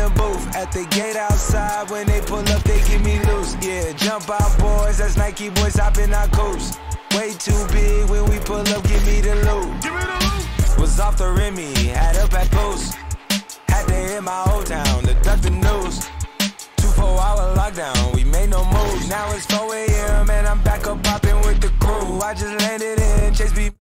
the booth. At the gate outside, when they pull up, they give me loose. Yeah, jump out, boys. That's Nike boys hopping our coast. Way too big when we pull up.